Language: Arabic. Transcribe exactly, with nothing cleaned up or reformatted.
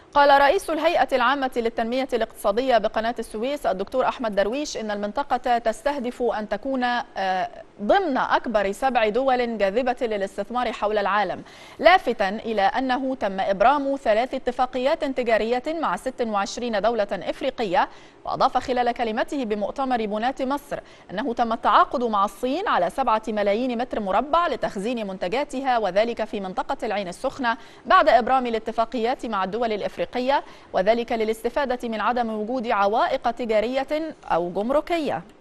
قال رئيس الهيئة العامة للتنمية الاقتصادية بقناة السويس الدكتور أحمد درويش إن المنطقة تستهدف أن تكون ضمن أكبر سبع دول جاذبة للاستثمار حول العالم، لافتا إلى أنه تم إبرام ثلاث اتفاقيات تجارية مع ست وعشرين دولة إفريقية. وأضاف خلال كلمته بمؤتمر بنات مصر أنه تم التعاقد مع الصين على سبعة ملايين متر مربع لتخزين منتجاتها، وذلك في منطقة العين السخنة بعد إبرام الاتفاقيات مع الدول الإفريقية، وذلك للاستفادة من عدم وجود عوائق تجارية أو جمركية.